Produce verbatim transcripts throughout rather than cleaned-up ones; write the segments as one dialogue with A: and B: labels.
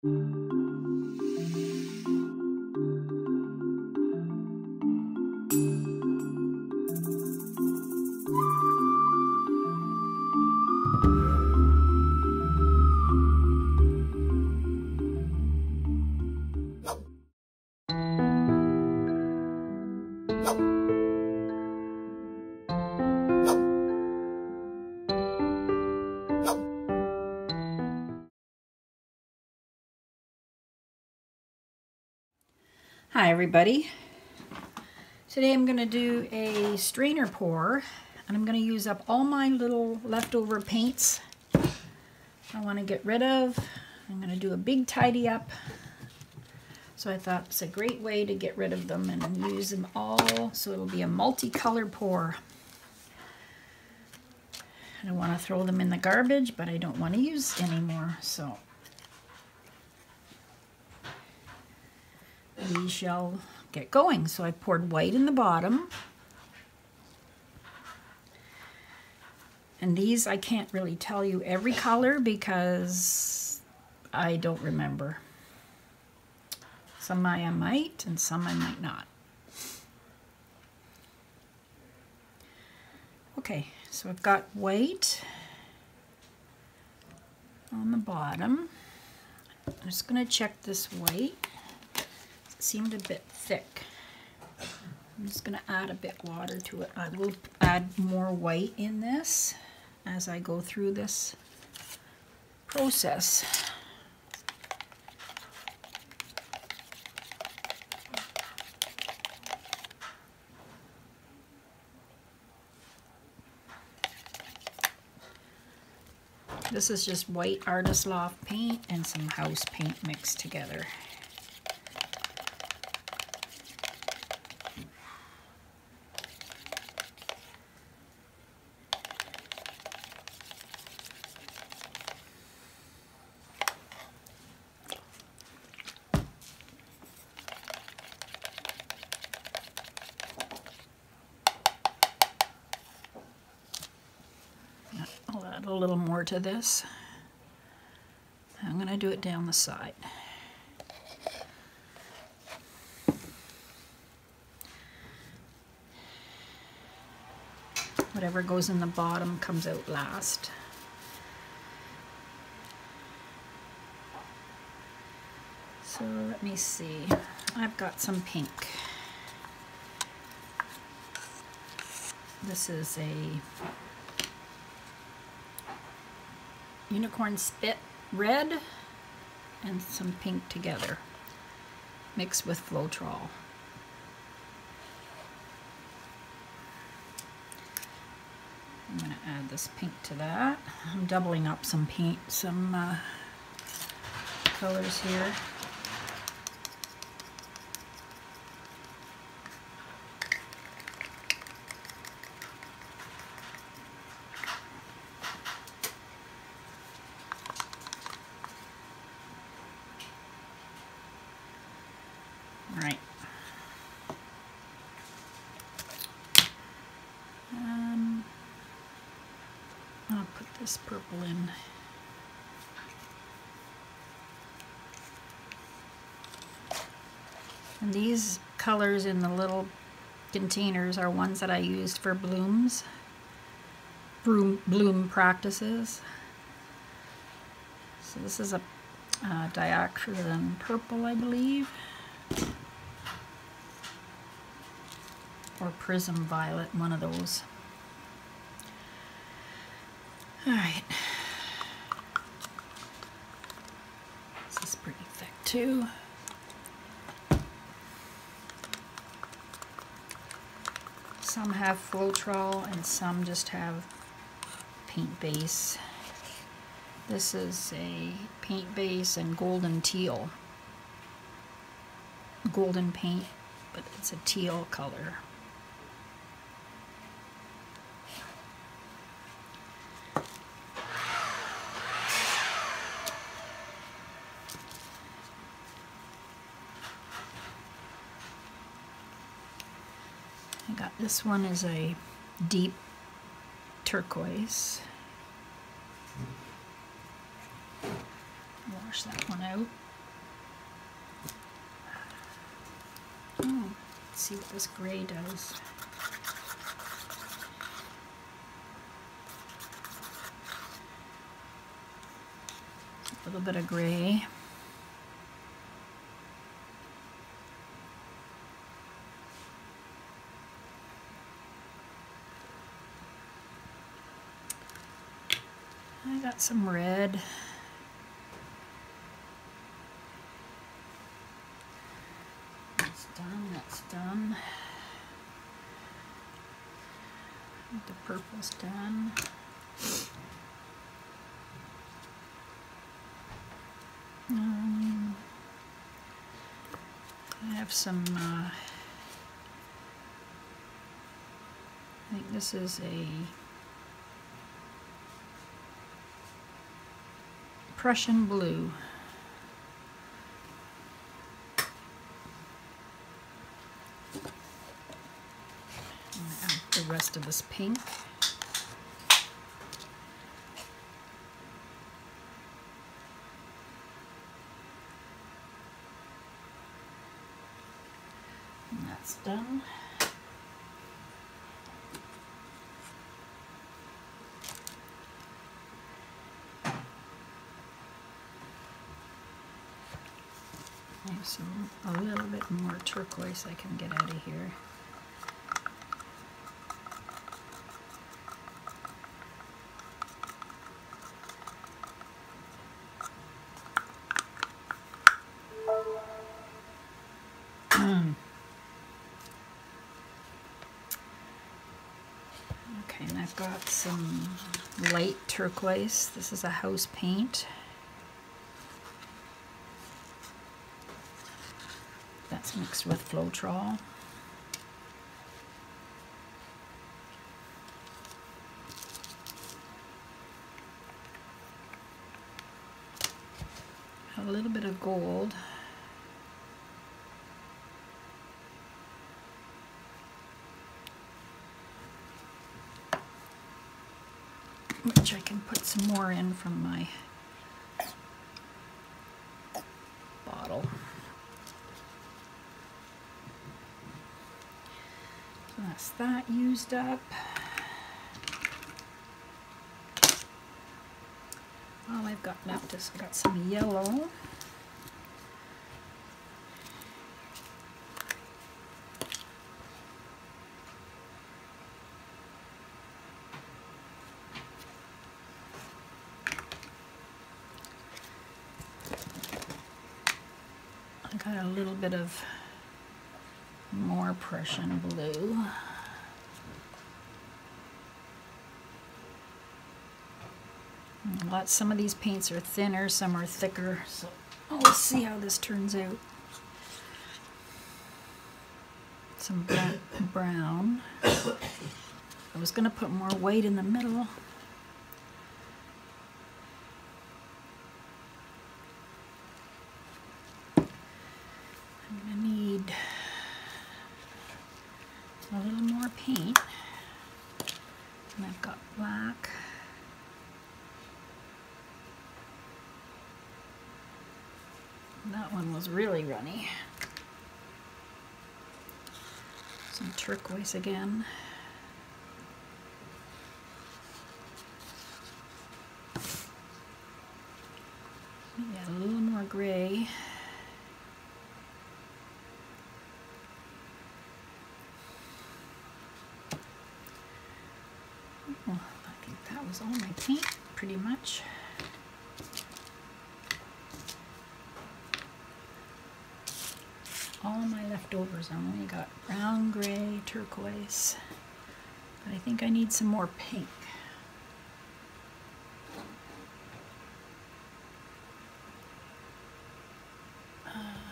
A: Hi everybody. Today I'm going to do a strainer pour and I'm going to use up all my little leftover paints I want to get rid of. I'm going to do a big tidy up. So I thought it's a great way to get rid of them and use them all, so it'll be a multicolor pour. I don't want to throw them in the garbage, but I don't want to use anymore, so we shall get going. So I poured white in the bottom. And these I can't really tell you every color because I don't remember. Some I might and some I might not. Okay, so I've got white on the bottom. I'm just going to check this white. It seemed a bit thick. I'm just going to add a bit water to it. I will add more white in this as I go through this process. This is just white Artist Loft paint and some house paint mixed together. I'll add a little more to this. I'm going to do it down the side. Whatever goes in the bottom comes out last. So let me see. I've got some pink. This is a unicorn spit red and some pink together, mixed with floetrol. I'm going to add this pink to that. I'm doubling up some paint, some uh, colors here. Right. Um, I'll put this purple in. And these colors in the little containers are ones that I used for blooms, bloom, bloom practices. So this is a uh, diacrylic purple, I believe. Or prism violet, one of those. All right. This is pretty thick too. Some have floetrol and some just have paint base. This is a paint base and golden teal. Golden paint, but it's a teal color. I got this one is a deep turquoise. Wash that one out. Oh, let's see what this gray does. A little bit of gray. I got some red. That's done, that's done. The purple's done. Um, I have some, uh, I think this is a Prussian blue. I'm going to add the rest of this pink. And that's done. I have some, a little bit more turquoise I can get out of here. Okay, and I've got some light turquoise. This is a house paint. That's mixed with floetrol. A little bit of gold. Which I can put some more in from my bottle. So that's that used up. All I've got left is I've got some yellow. I got a little bit of more Prussian blue. Lots, some of these paints are thinner, some are thicker, so oh, let's see how this turns out. Some black brown. I was going to put more white in the middle. I'm going to need a little more paint. And I've got black. That one was really runny. Some turquoise again. Maybe add a little more gray. Well, I think that was all my paint, pretty much. All my leftovers. I only got brown, gray, turquoise. But I think I need some more pink. Uh,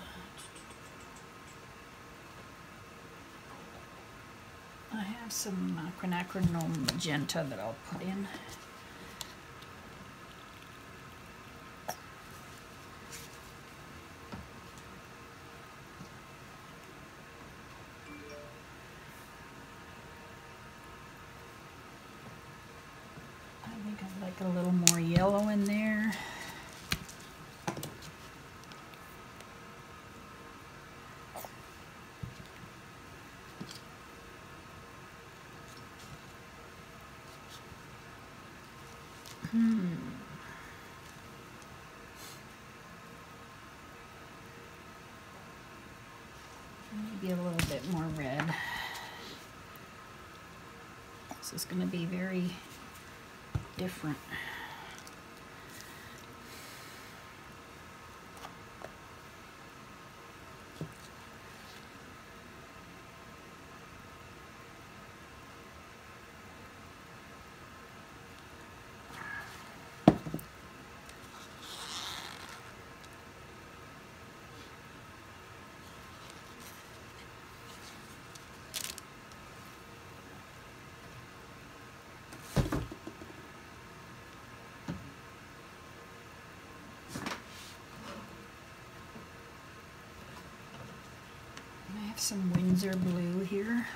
A: I have some uh, quinacridone magenta that I'll put in. A little more yellow in there. Hmm. Maybe a little bit more red. This is going to be very different. I have some Windsor blue here.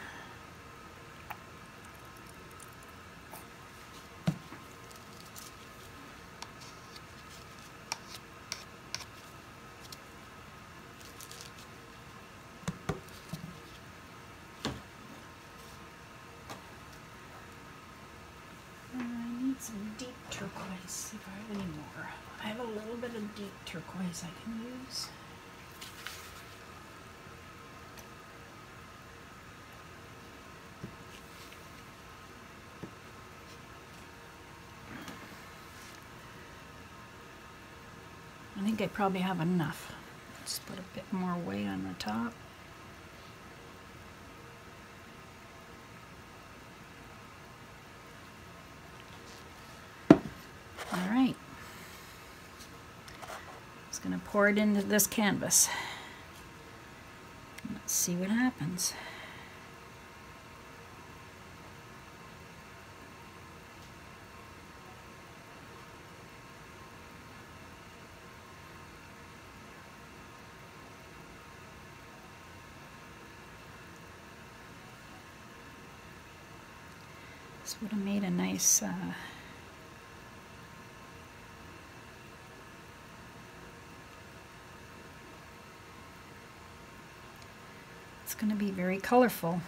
A: I need some deep turquoise if I have any more. I have a little bit of deep turquoise I can use. I think I probably have enough. Just put a bit more weight on the top. All right. Just going to pour it into this canvas. Let's see what happens. This would have made a nice uh, it's going to be very colorful.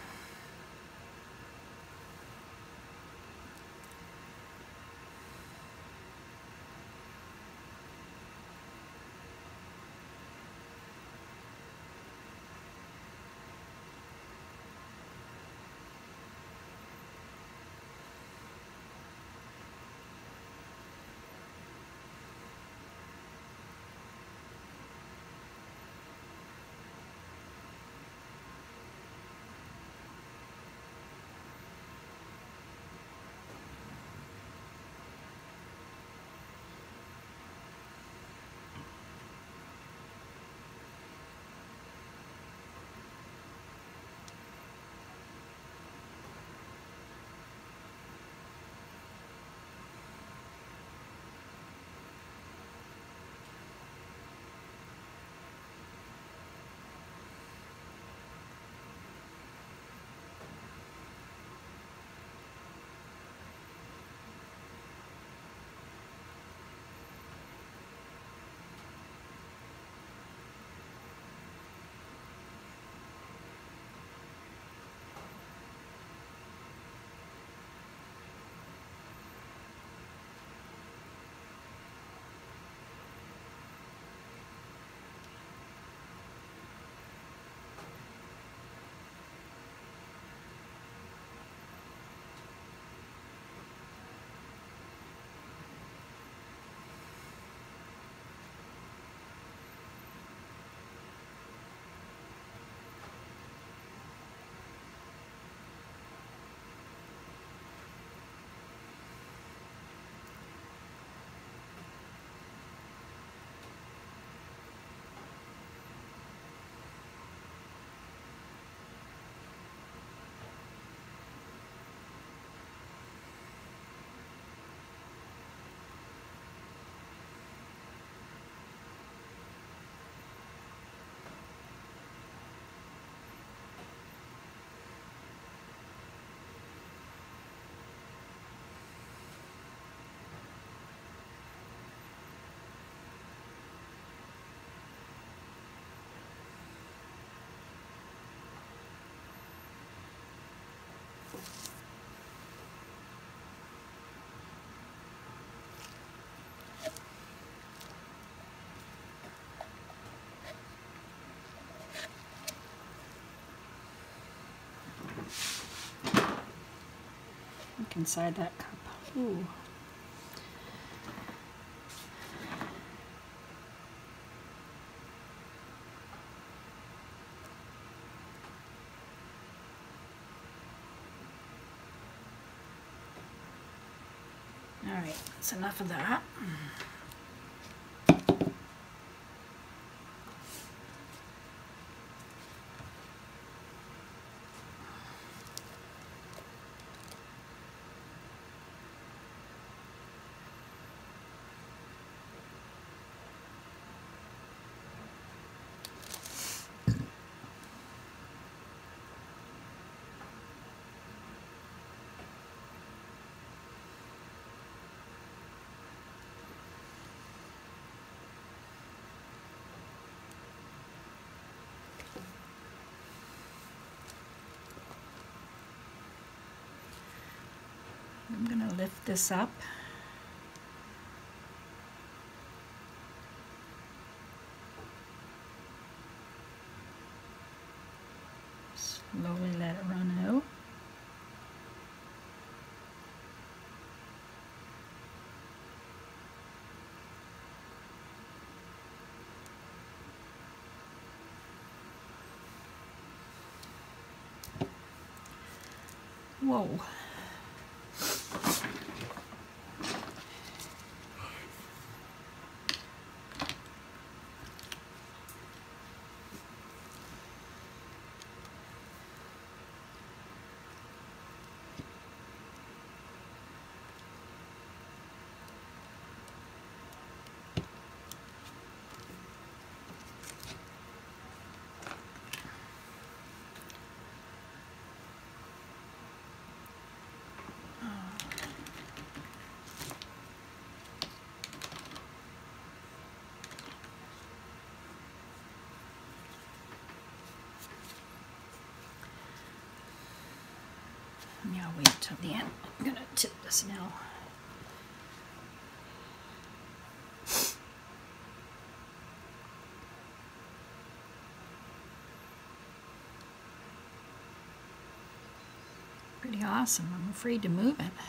A: ink inside that cup. Ooh. All right, that's enough of that. I'm going to lift this up. Slowly let it run out. Whoa. Yeah, I'll wait till the end. I'm gonna tip this now. Pretty awesome. I'm afraid to move it.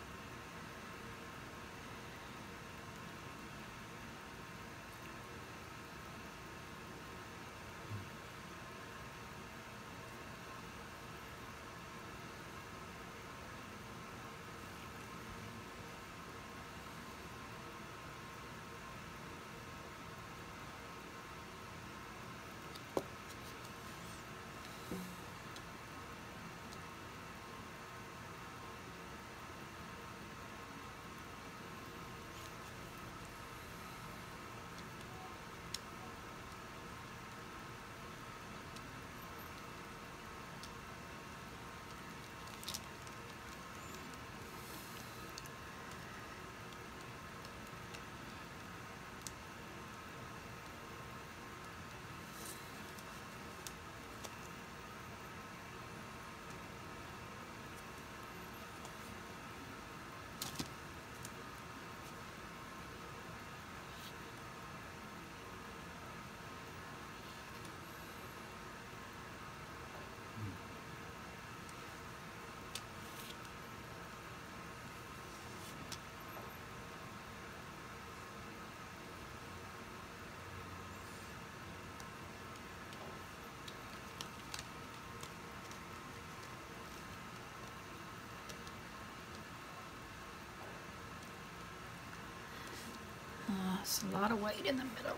A: There's a lot of white in the middle.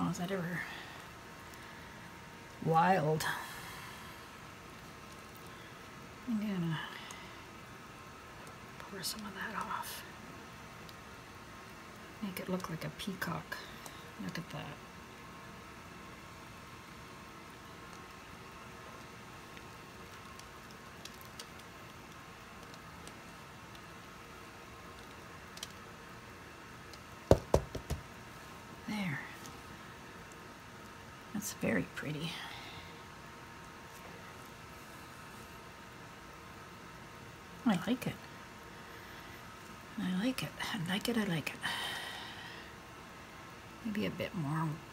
A: is that ever wild? I'm gonna pour some of that off. Make it look like a peacock. Look at that. There. That's very pretty. I like it. I like it. I like it. I like it. Maybe a bit more